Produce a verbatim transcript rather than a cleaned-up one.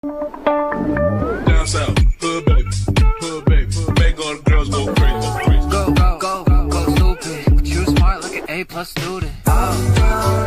Down south, hood baby, hood baby, make all the girls go crazy, go crazy. Go, go, go, go stupid. But you smart like an A plus student. Oh,